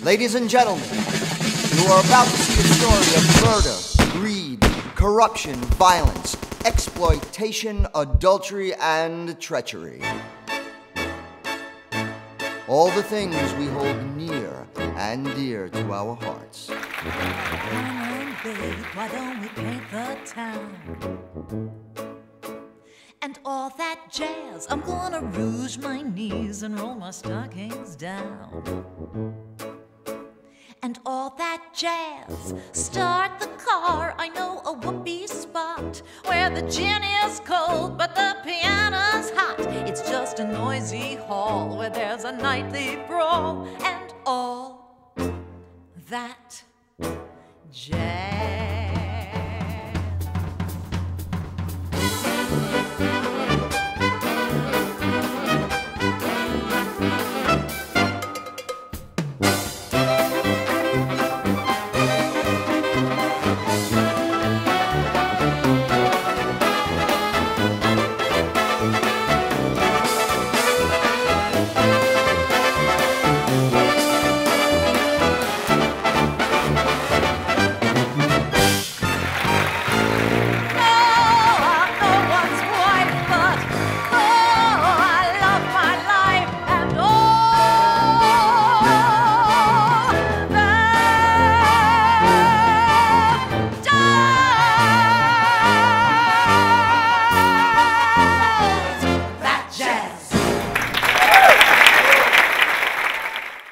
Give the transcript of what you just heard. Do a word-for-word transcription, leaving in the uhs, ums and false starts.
Ladies and gentlemen, you are about to see a story of murder, greed, corruption, violence, exploitation, adultery, and treachery. All the things we hold near and dear to our hearts. Come on, babe, why don't we paint the town? And all that jazz, I'm gonna rouge my knees and roll my stockings down. And all that jazz, start the car, I know a whoopee spot where the gin is cold but the piano's hot. It's just a noisy hall where there's a nightly brawl and all that jazz.